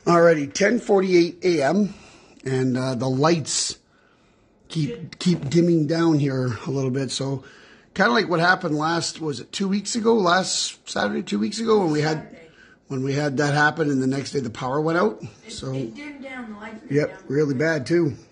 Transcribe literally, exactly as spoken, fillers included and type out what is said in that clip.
Alrighty, ten forty-eight a m and uh, the lights keep keep dimming down here a little bit. So, kind of like what happened last, was it two weeks ago? Last Saturday, two weeks ago, when we had Saturday. when we had that happen, and the next day the power went out. It, so it dimmed down. The lights dimmed yep, down really bad too.